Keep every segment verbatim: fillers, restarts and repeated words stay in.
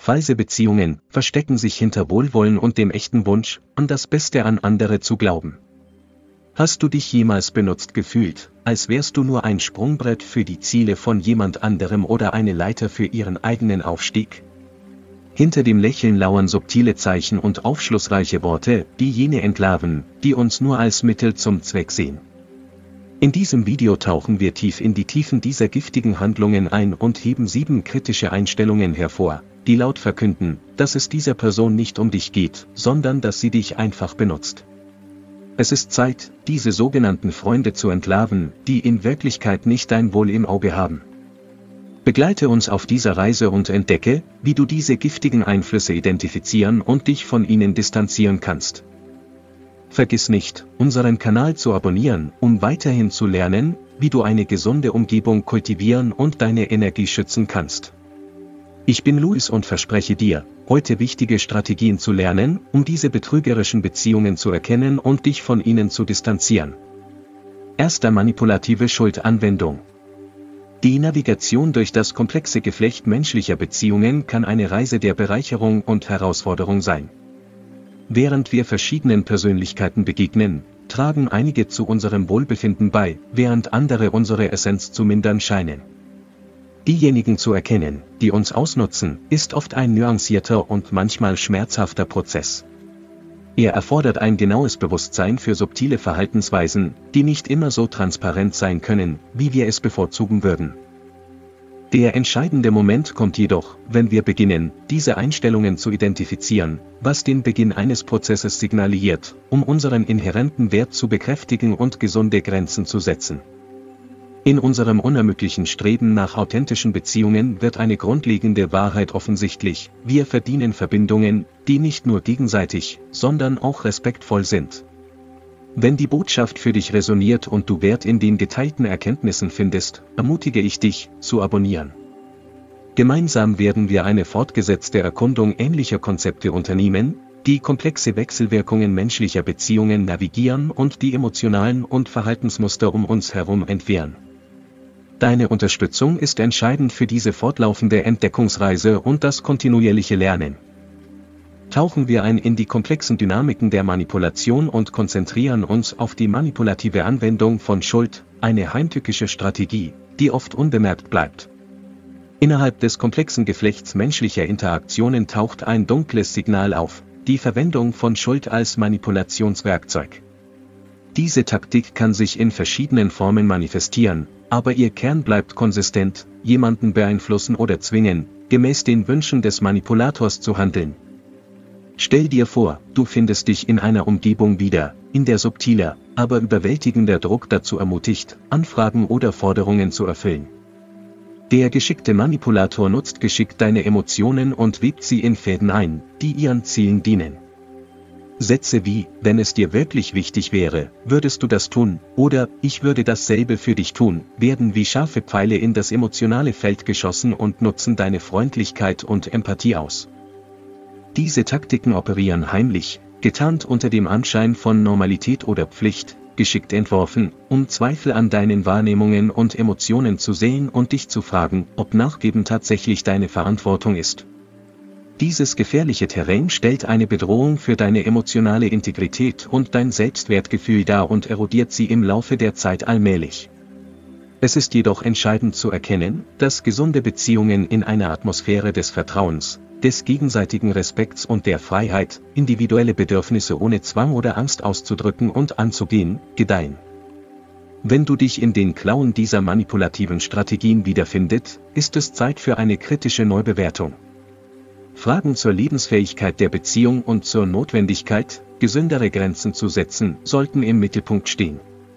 Falsche Beziehungen verstecken sich hinter Wohlwollen und dem echten Wunsch, an das Beste an andere zu glauben. Hast du dich jemals benutzt gefühlt, als wärst du nur ein Sprungbrett für die Ziele von jemand anderem oder eine Leiter für ihren eigenen Aufstieg? Hinter dem Lächeln lauern subtile Zeichen und aufschlussreiche Worte, die jene entlarven, die uns nur als Mittel zum Zweck sehen. In diesem Video tauchen wir tief in die Tiefen dieser giftigen Handlungen ein und heben sieben kritische Einstellungen hervor, die laut verkünden, dass es dieser Person nicht um dich geht, sondern dass sie dich einfach benutzt. Es ist Zeit, diese sogenannten Freunde zu entlarven, die in Wirklichkeit nicht dein Wohl im Auge haben. Begleite uns auf dieser Reise und entdecke, wie du diese giftigen Einflüsse identifizieren und dich von ihnen distanzieren kannst. Vergiss nicht, unseren Kanal zu abonnieren, um weiterhin zu lernen, wie du eine gesunde Umgebung kultivieren und deine Energie schützen kannst. Ich bin Luis und verspreche dir, heute wichtige Strategien zu lernen, um diese betrügerischen Beziehungen zu erkennen und dich von ihnen zu distanzieren. Erster manipulative Schuldanwendung. Die Navigation durch das komplexe Geflecht menschlicher Beziehungen kann eine Reise der Bereicherung und Herausforderung sein. Während wir verschiedenen Persönlichkeiten begegnen, tragen einige zu unserem Wohlbefinden bei, während andere unsere Essenz zu mindern scheinen. Diejenigen zu erkennen, die uns ausnutzen, ist oft ein nuancierter und manchmal schmerzhafter Prozess. Er erfordert ein genaues Bewusstsein für subtile Verhaltensweisen, die nicht immer so transparent sein können, wie wir es bevorzugen würden. Der entscheidende Moment kommt jedoch, wenn wir beginnen, diese Einstellungen zu identifizieren, was den Beginn eines Prozesses signalisiert, um unseren inhärenten Wert zu bekräftigen und gesunde Grenzen zu setzen. In unserem unermüdlichen Streben nach authentischen Beziehungen wird eine grundlegende Wahrheit offensichtlich: Wir verdienen Verbindungen, die nicht nur gegenseitig, sondern auch respektvoll sind. Wenn die Botschaft für dich resoniert und du Wert in den geteilten Erkenntnissen findest, ermutige ich dich, zu abonnieren. Gemeinsam werden wir eine fortgesetzte Erkundung ähnlicher Konzepte unternehmen, die komplexe Wechselwirkungen menschlicher Beziehungen navigieren und die emotionalen und Verhaltensmuster um uns herum entwirren. Deine Unterstützung ist entscheidend für diese fortlaufende Entdeckungsreise und das kontinuierliche Lernen. Tauchen wir ein in die komplexen Dynamiken der Manipulation und konzentrieren uns auf die manipulative Anwendung von Schuld, eine heimtückische Strategie, die oft unbemerkt bleibt. Innerhalb des komplexen Geflechts menschlicher Interaktionen taucht ein dunkles Signal auf: die Verwendung von Schuld als Manipulationswerkzeug. Diese Taktik kann sich in verschiedenen Formen manifestieren, aber ihr Kern bleibt konsistent: jemanden beeinflussen oder zwingen, gemäß den Wünschen des Manipulators zu handeln. Stell dir vor, du findest dich in einer Umgebung wieder, in der subtiler, aber überwältigender Druck dazu ermutigt, Anfragen oder Forderungen zu erfüllen. Der geschickte Manipulator nutzt geschickt deine Emotionen und webt sie in Fäden ein, die ihren Zielen dienen. Sätze wie: wenn es dir wirklich wichtig wäre, würdest du das tun, oder ich würde dasselbe für dich tun, werden wie scharfe Pfeile in das emotionale Feld geschossen und nutzen deine Freundlichkeit und Empathie aus. Diese Taktiken operieren heimlich, getarnt unter dem Anschein von Normalität oder Pflicht, geschickt entworfen, um Zweifel an deinen Wahrnehmungen und Emotionen zu säen und dich zu fragen, ob Nachgeben tatsächlich deine Verantwortung ist. Dieses gefährliche Terrain stellt eine Bedrohung für deine emotionale Integrität und dein Selbstwertgefühl dar und erodiert sie im Laufe der Zeit allmählich. Es ist jedoch entscheidend zu erkennen, dass gesunde Beziehungen in einer Atmosphäre des Vertrauens, des gegenseitigen Respekts und der Freiheit, individuelle Bedürfnisse ohne Zwang oder Angst auszudrücken und anzugehen, gedeihen. Wenn du dich in den Klauen dieser manipulativen Strategien wiederfindest, ist es Zeit für eine kritische Neubewertung. Fragen zur Lebensfähigkeit der Beziehung und zur Notwendigkeit, gesündere Grenzen zu setzen, sollten im Mittelpunkt stehen.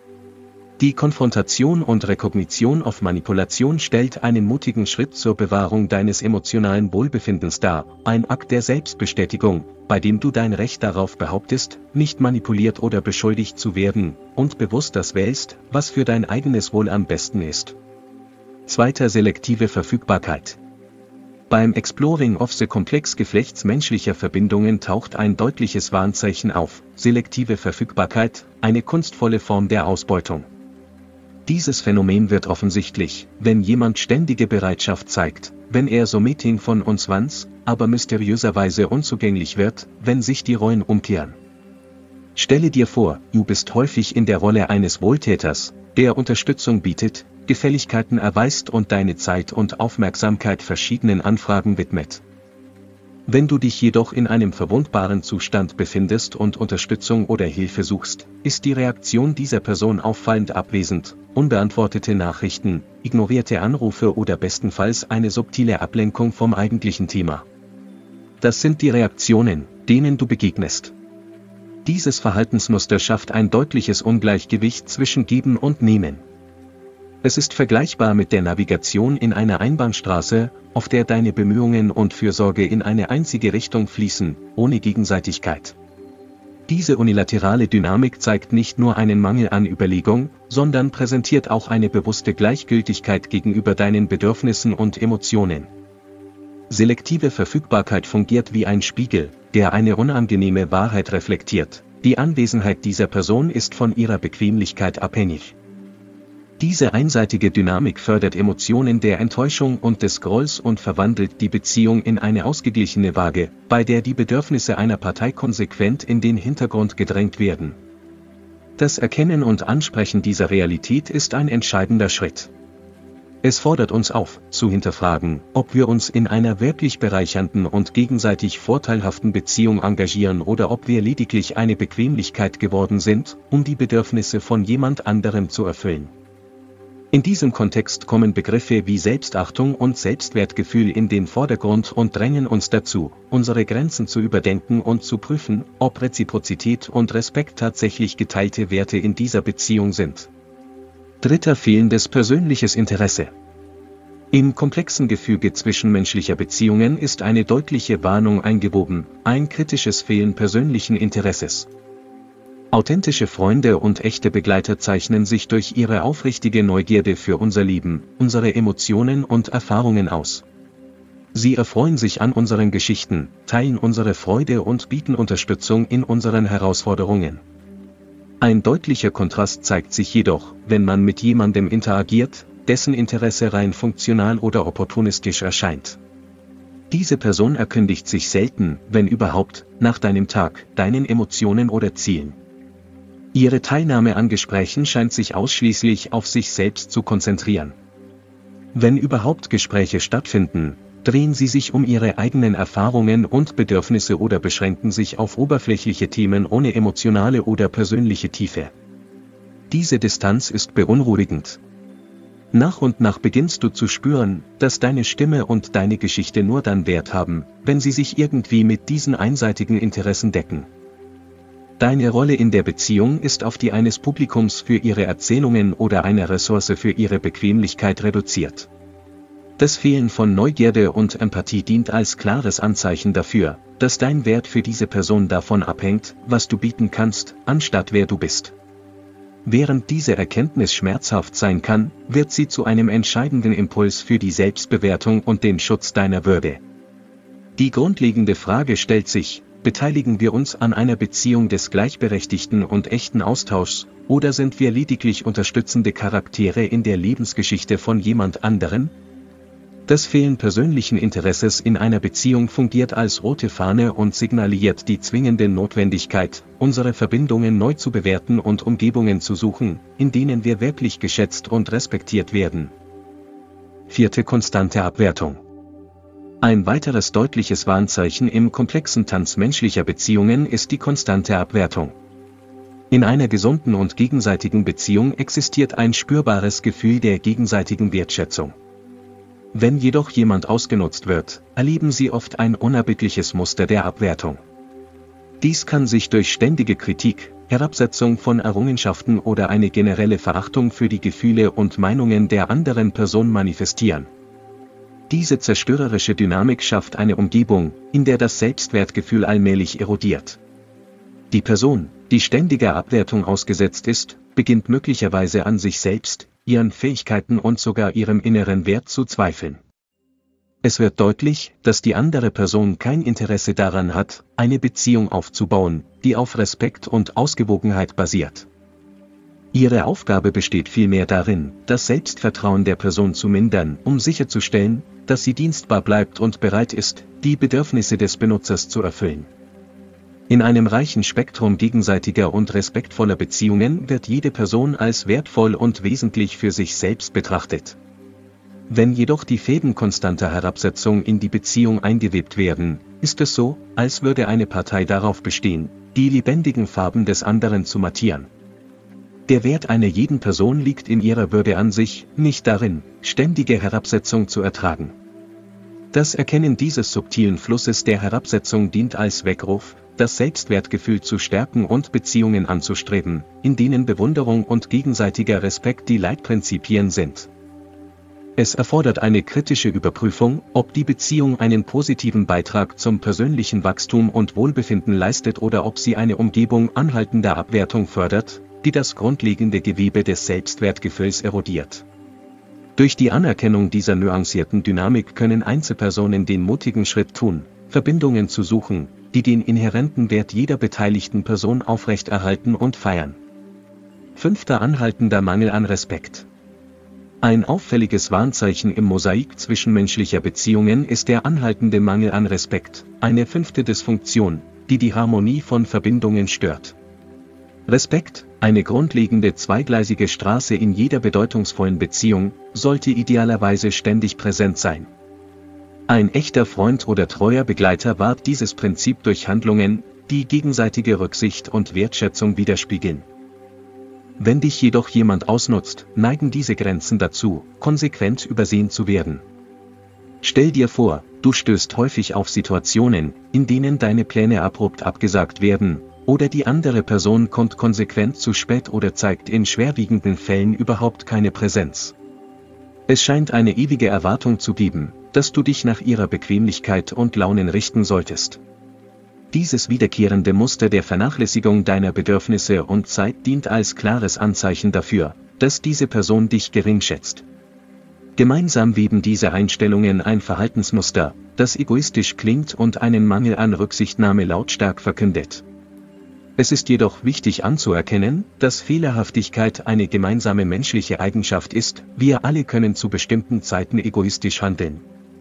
Die Konfrontation und Rekognition auf Manipulation stellt einen mutigen Schritt zur Bewahrung deines emotionalen Wohlbefindens dar, ein Akt der Selbstbestätigung, bei dem du dein Recht darauf behauptest, nicht manipuliert oder beschuldigt zu werden, und bewusst das wählst, was für dein eigenes Wohl am besten ist. Zweiter: selektive Verfügbarkeit. Beim Exploring of the Komplex Geflechts menschlicher Verbindungen taucht ein deutliches Warnzeichen auf: selektive Verfügbarkeit, eine kunstvolle Form der Ausbeutung. Dieses Phänomen wird offensichtlich, wenn jemand ständige Bereitschaft zeigt, wenn er so Meeting von uns wants, aber mysteriöserweise unzugänglich wird, wenn sich die Rollen umkehren. Stelle dir vor, du bist häufig in der Rolle eines Wohltäters, der Unterstützung bietet, Gefälligkeiten erweist und deine Zeit und Aufmerksamkeit verschiedenen Anfragen widmet. Wenn du dich jedoch in einem verwundbaren Zustand befindest und Unterstützung oder Hilfe suchst, ist die Reaktion dieser Person auffallend abwesend, unbeantwortete Nachrichten, ignorierte Anrufe oder bestenfalls eine subtile Ablenkung vom eigentlichen Thema. Das sind die Reaktionen, denen du begegnest. Dieses Verhaltensmuster schafft ein deutliches Ungleichgewicht zwischen Geben und Nehmen. Es ist vergleichbar mit der Navigation in einer Einbahnstraße, auf der deine Bemühungen und Fürsorge in eine einzige Richtung fließen, ohne Gegenseitigkeit. Diese unilaterale Dynamik zeigt nicht nur einen Mangel an Überlegung, sondern präsentiert auch eine bewusste Gleichgültigkeit gegenüber deinen Bedürfnissen und Emotionen. Selektive Verfügbarkeit fungiert wie ein Spiegel, der eine unangenehme Wahrheit reflektiert: Die Anwesenheit dieser Person ist von ihrer Bequemlichkeit abhängig. Diese einseitige Dynamik fördert Emotionen der Enttäuschung und des Grolls und verwandelt die Beziehung in eine ausgeglichene Waage, bei der die Bedürfnisse einer Partei konsequent in den Hintergrund gedrängt werden. Das Erkennen und Ansprechen dieser Realität ist ein entscheidender Schritt. Es fordert uns auf, zu hinterfragen, ob wir uns in einer wirklich bereichernden und gegenseitig vorteilhaften Beziehung engagieren oder ob wir lediglich eine Bequemlichkeit geworden sind, um die Bedürfnisse von jemand anderem zu erfüllen. In diesem Kontext kommen Begriffe wie Selbstachtung und Selbstwertgefühl in den Vordergrund und drängen uns dazu, unsere Grenzen zu überdenken und zu prüfen, ob Reziprozität und Respekt tatsächlich geteilte Werte in dieser Beziehung sind. Dritter: Fehlendes persönliches Interesse. Im komplexen Gefüge zwischenmenschlicher Beziehungen ist eine deutliche Warnung eingewoben: ein kritisches Fehlen persönlichen Interesses. Authentische Freunde und echte Begleiter zeichnen sich durch ihre aufrichtige Neugierde für unser Leben, unsere Emotionen und Erfahrungen aus. Sie erfreuen sich an unseren Geschichten, teilen unsere Freude und bieten Unterstützung in unseren Herausforderungen. Ein deutlicher Kontrast zeigt sich jedoch, wenn man mit jemandem interagiert, dessen Interesse rein funktional oder opportunistisch erscheint. Diese Person erkündigt sich selten, wenn überhaupt, nach deinem Tag, deinen Emotionen oder Zielen. Ihre Teilnahme an Gesprächen scheint sich ausschließlich auf sich selbst zu konzentrieren. Wenn überhaupt Gespräche stattfinden, drehen sie sich um ihre eigenen Erfahrungen und Bedürfnisse oder beschränken sich auf oberflächliche Themen ohne emotionale oder persönliche Tiefe. Diese Distanz ist beunruhigend. Nach und nach beginnst du zu spüren, dass deine Stimme und deine Geschichte nur dann Wert haben, wenn sie sich irgendwie mit diesen einseitigen Interessen decken. Deine Rolle in der Beziehung ist auf die eines Publikums für ihre Erzählungen oder einer Ressource für ihre Bequemlichkeit reduziert. Das Fehlen von Neugierde und Empathie dient als klares Anzeichen dafür, dass dein Wert für diese Person davon abhängt, was du bieten kannst, anstatt wer du bist. Während diese Erkenntnis schmerzhaft sein kann, wird sie zu einem entscheidenden Impuls für die Selbstbewertung und den Schutz deiner Würde. Die grundlegende Frage stellt sich: Beteiligen wir uns an einer Beziehung des gleichberechtigten und echten Austauschs, oder sind wir lediglich unterstützende Charaktere in der Lebensgeschichte von jemand anderem? Das Fehlen persönlichen Interesses in einer Beziehung fungiert als rote Fahne und signalisiert die zwingende Notwendigkeit, unsere Verbindungen neu zu bewerten und Umgebungen zu suchen, in denen wir wirklich geschätzt und respektiert werden. Vierte: Konstante Abwertung. Ein weiteres deutliches Warnzeichen im komplexen Tanz menschlicher Beziehungen ist die konstante Abwertung. In einer gesunden und gegenseitigen Beziehung existiert ein spürbares Gefühl der gegenseitigen Wertschätzung. Wenn jedoch jemand ausgenutzt wird, erleben sie oft ein unerbittliches Muster der Abwertung. Dies kann sich durch ständige Kritik, Herabsetzung von Errungenschaften oder eine generelle Verachtung für die Gefühle und Meinungen der anderen Person manifestieren. Diese zerstörerische Dynamik schafft eine Umgebung, in der das Selbstwertgefühl allmählich erodiert. Die Person, die ständiger Abwertung ausgesetzt ist, beginnt möglicherweise an sich selbst, ihren Fähigkeiten und sogar ihrem inneren Wert zu zweifeln. Es wird deutlich, dass die andere Person kein Interesse daran hat, eine Beziehung aufzubauen, die auf Respekt und Ausgewogenheit basiert. Ihre Aufgabe besteht vielmehr darin, das Selbstvertrauen der Person zu mindern, um sicherzustellen, dass sie dienstbar bleibt und bereit ist, die Bedürfnisse des Benutzers zu erfüllen. In einem reichen Spektrum gegenseitiger und respektvoller Beziehungen wird jede Person als wertvoll und wesentlich für sich selbst betrachtet. Wenn jedoch die Fäden konstanter Herabsetzung in die Beziehung eingewebt werden, ist es so, als würde eine Partei darauf bestehen, die lebendigen Farben des anderen zu mattieren. Der Wert einer jeden Person liegt in ihrer Würde an sich, nicht darin, ständige Herabsetzung zu ertragen. Das Erkennen dieses subtilen Flusses der Herabsetzung dient als Weckruf, das Selbstwertgefühl zu stärken und Beziehungen anzustreben, in denen Bewunderung und gegenseitiger Respekt die Leitprinzipien sind. Es erfordert eine kritische Überprüfung, ob die Beziehung einen positiven Beitrag zum persönlichen Wachstum und Wohlbefinden leistet oder ob sie eine Umgebung anhaltender Abwertung fördert, die das grundlegende Gewebe des Selbstwertgefühls erodiert. Durch die Anerkennung dieser nuancierten Dynamik können Einzelpersonen den mutigen Schritt tun, Verbindungen zu suchen, die den inhärenten Wert jeder beteiligten Person aufrechterhalten und feiern. Fünfter anhaltender Mangel an Respekt. Ein auffälliges Warnzeichen im Mosaik zwischenmenschlicher Beziehungen ist der anhaltende Mangel an Respekt, eine fünfte Dysfunktion, die die Harmonie von Verbindungen stört. Respekt, eine grundlegende zweigleisige Straße in jeder bedeutungsvollen Beziehung, sollte idealerweise ständig präsent sein. Ein echter Freund oder treuer Begleiter wahrt dieses Prinzip durch Handlungen, die gegenseitige Rücksicht und Wertschätzung widerspiegeln. Wenn dich jedoch jemand ausnutzt, neigen diese Grenzen dazu, konsequent übersehen zu werden. Stell dir vor, du stößt häufig auf Situationen, in denen deine Pläne abrupt abgesagt werden, oder die andere Person kommt konsequent zu spät oder zeigt in schwerwiegenden Fällen überhaupt keine Präsenz. Es scheint eine ewige Erwartung zu geben, dass du dich nach ihrer Bequemlichkeit und Launen richten solltest. Dieses wiederkehrende Muster der Vernachlässigung deiner Bedürfnisse und Zeit dient als klares Anzeichen dafür, dass diese Person dich gering schätzt. Gemeinsam weben diese Einstellungen ein Verhaltensmuster, das egoistisch klingt und einen Mangel an Rücksichtnahme lautstark verkündet. Es ist jedoch wichtig anzuerkennen, dass Fehlerhaftigkeit eine gemeinsame menschliche Eigenschaft ist, wir alle können zu bestimmten Zeiten egoistisch handeln.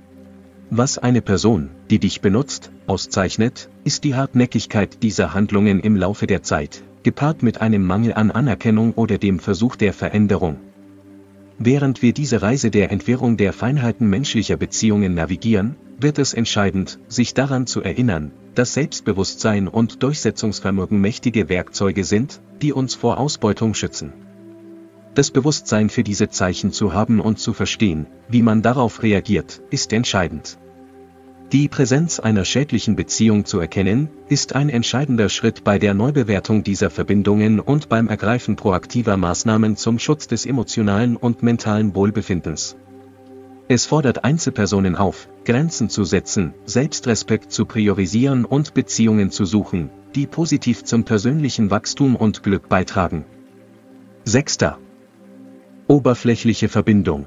Was eine Person, die dich benutzt, auszeichnet, ist die Hartnäckigkeit dieser Handlungen im Laufe der Zeit, gepaart mit einem Mangel an Anerkennung oder dem Versuch der Veränderung. Während wir diese Reise der Entwirrung der Feinheiten menschlicher Beziehungen navigieren, wird es entscheidend, sich daran zu erinnern, dass Selbstbewusstsein und Durchsetzungsvermögen mächtige Werkzeuge sind, die uns vor Ausbeutung schützen. Das Bewusstsein für diese Zeichen zu haben und zu verstehen, wie man darauf reagiert, ist entscheidend. Die Präsenz einer schädlichen Beziehung zu erkennen, ist ein entscheidender Schritt bei der Neubewertung dieser Verbindungen und beim Ergreifen proaktiver Maßnahmen zum Schutz des emotionalen und mentalen Wohlbefindens. Es fordert Einzelpersonen auf, Grenzen zu setzen, Selbstrespekt zu priorisieren und Beziehungen zu suchen, die positiv zum persönlichen Wachstum und Glück beitragen. Sechster. Oberflächliche Verbindung.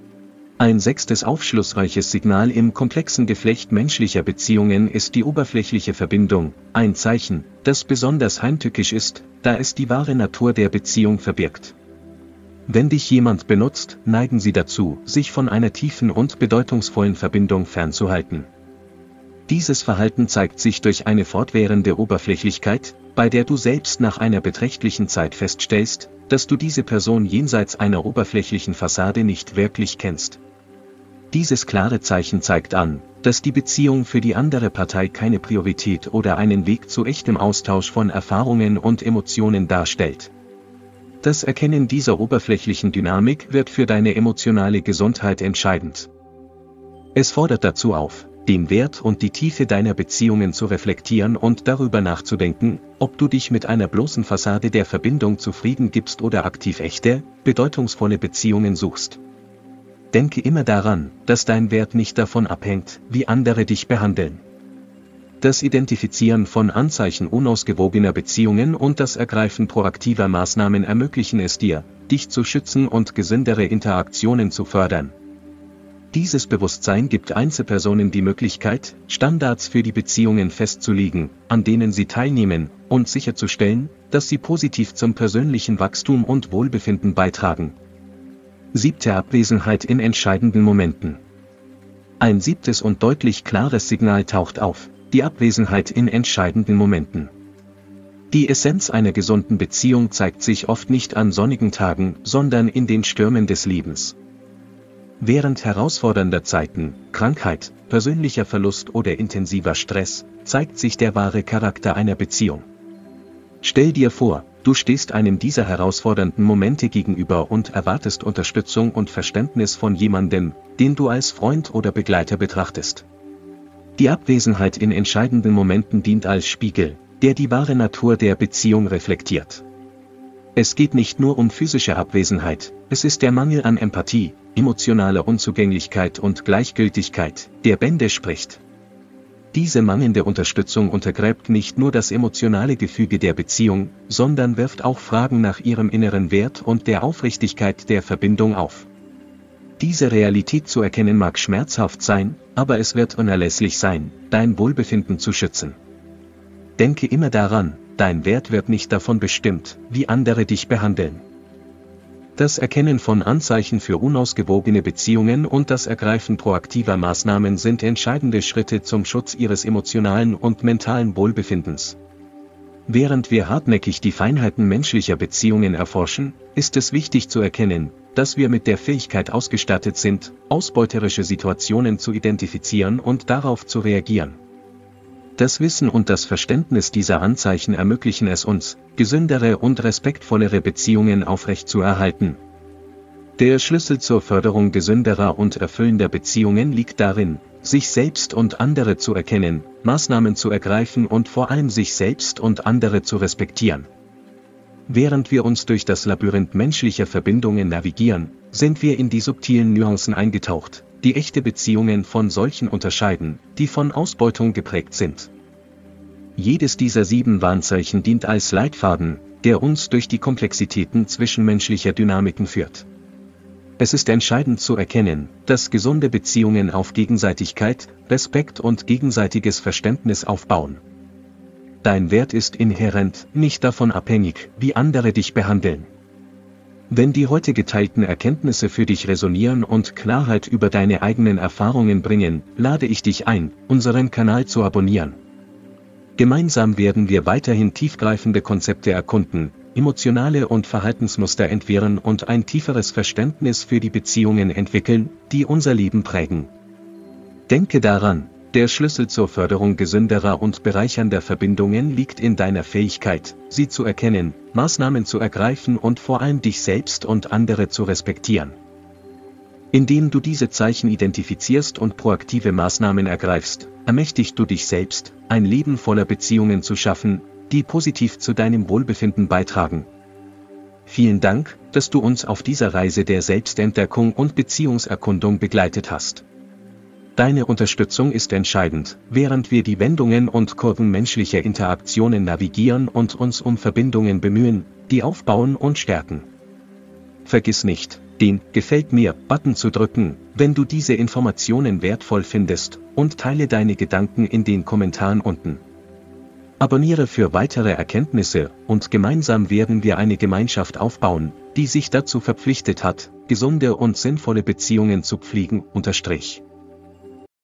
Ein sechstes aufschlussreiches Signal im komplexen Geflecht menschlicher Beziehungen ist die oberflächliche Verbindung, ein Zeichen, das besonders heimtückisch ist, da es die wahre Natur der Beziehung verbirgt. Wenn dich jemand benutzt, neigen sie dazu, sich von einer tiefen und bedeutungsvollen Verbindung fernzuhalten. Dieses Verhalten zeigt sich durch eine fortwährende Oberflächlichkeit, bei der du selbst nach einer beträchtlichen Zeit feststellst, dass du diese Person jenseits einer oberflächlichen Fassade nicht wirklich kennst. Dieses klare Zeichen zeigt an, dass die Beziehung für die andere Partei keine Priorität oder einen Weg zu echtem Austausch von Erfahrungen und Emotionen darstellt. Das Erkennen dieser oberflächlichen Dynamik wird für deine emotionale Gesundheit entscheidend. Es fordert dazu auf, den Wert und die Tiefe deiner Beziehungen zu reflektieren und darüber nachzudenken, ob du dich mit einer bloßen Fassade der Verbindung zufrieden gibst oder aktiv echte, bedeutungsvolle Beziehungen suchst. Denke immer daran, dass dein Wert nicht davon abhängt, wie andere dich behandeln. Das Identifizieren von Anzeichen unausgewogener Beziehungen und das Ergreifen proaktiver Maßnahmen ermöglichen es dir, dich zu schützen und gesündere Interaktionen zu fördern. Dieses Bewusstsein gibt Einzelpersonen die Möglichkeit, Standards für die Beziehungen festzulegen, an denen sie teilnehmen, und sicherzustellen, dass sie positiv zum persönlichen Wachstum und Wohlbefinden beitragen. Siebte Abwesenheit in entscheidenden Momenten. Ein siebtes und deutlich klares Signal taucht auf: die Abwesenheit in entscheidenden Momenten. Die Essenz einer gesunden Beziehung zeigt sich oft nicht an sonnigen Tagen, sondern in den Stürmen des Lebens. Während herausfordernder Zeiten, Krankheit, persönlicher Verlust oder intensiver Stress, zeigt sich der wahre Charakter einer Beziehung. Stell dir vor, du stehst einem dieser herausfordernden Momente gegenüber und erwartest Unterstützung und Verständnis von jemandem, den du als Freund oder Begleiter betrachtest. Die Abwesenheit in entscheidenden Momenten dient als Spiegel, der die wahre Natur der Beziehung reflektiert. Es geht nicht nur um physische Abwesenheit, es ist der Mangel an Empathie, emotionaler Unzugänglichkeit und Gleichgültigkeit, der Bände spricht. Diese mangelnde Unterstützung untergräbt nicht nur das emotionale Gefüge der Beziehung, sondern wirft auch Fragen nach ihrem inneren Wert und der Aufrichtigkeit der Verbindung auf. Diese Realität zu erkennen mag schmerzhaft sein, aber es wird unerlässlich sein, dein Wohlbefinden zu schützen. Denke immer daran, dein Wert wird nicht davon bestimmt, wie andere dich behandeln. Das Erkennen von Anzeichen für unausgewogene Beziehungen und das Ergreifen proaktiver Maßnahmen sind entscheidende Schritte zum Schutz ihres emotionalen und mentalen Wohlbefindens. Während wir hartnäckig die Feinheiten menschlicher Beziehungen erforschen, ist es wichtig zu erkennen, dass wir mit der Fähigkeit ausgestattet sind, ausbeuterische Situationen zu identifizieren und darauf zu reagieren. Das Wissen und das Verständnis dieser Anzeichen ermöglichen es uns, gesündere und respektvollere Beziehungen aufrechtzuerhalten. Der Schlüssel zur Förderung gesünderer und erfüllender Beziehungen liegt darin, sich selbst und andere zu erkennen, Maßnahmen zu ergreifen und vor allem sich selbst und andere zu respektieren. Während wir uns durch das Labyrinth menschlicher Verbindungen navigieren, sind wir in die subtilen Nuancen eingetaucht, die echte Beziehungen von solchen unterscheiden, die von Ausbeutung geprägt sind. Jedes dieser sieben Warnzeichen dient als Leitfaden, der uns durch die Komplexitäten zwischenmenschlicher Dynamiken führt. Es ist entscheidend zu erkennen, dass gesunde Beziehungen auf Gegenseitigkeit, Respekt und gegenseitiges Verständnis aufbauen. Dein Wert ist inhärent, nicht davon abhängig, wie andere dich behandeln. Wenn die heute geteilten Erkenntnisse für dich resonieren und Klarheit über deine eigenen Erfahrungen bringen, lade ich dich ein, unseren Kanal zu abonnieren. Gemeinsam werden wir weiterhin tiefgreifende Konzepte erkunden, emotionale und Verhaltensmuster entwirren und ein tieferes Verständnis für die Beziehungen entwickeln, die unser Leben prägen. Denke daran, der Schlüssel zur Förderung gesünderer und bereichernder Verbindungen liegt in deiner Fähigkeit, sie zu erkennen, Maßnahmen zu ergreifen und vor allem dich selbst und andere zu respektieren. Indem du diese Zeichen identifizierst und proaktive Maßnahmen ergreifst, ermächtigst du dich selbst, ein Leben voller Beziehungen zu schaffen, die positiv zu deinem Wohlbefinden beitragen. Vielen Dank, dass du uns auf dieser Reise der Selbstentdeckung und Beziehungserkundung begleitet hast. Deine Unterstützung ist entscheidend, während wir die Wendungen und Kurven menschlicher Interaktionen navigieren und uns um Verbindungen bemühen, die aufbauen und stärken. Vergiss nicht, den "Gefällt mir"-Button zu drücken, wenn du diese Informationen wertvoll findest, und teile deine Gedanken in den Kommentaren unten. Abonniere für weitere Erkenntnisse, und gemeinsam werden wir eine Gemeinschaft aufbauen, die sich dazu verpflichtet hat, gesunde und sinnvolle Beziehungen zu pflegen, unterstrich.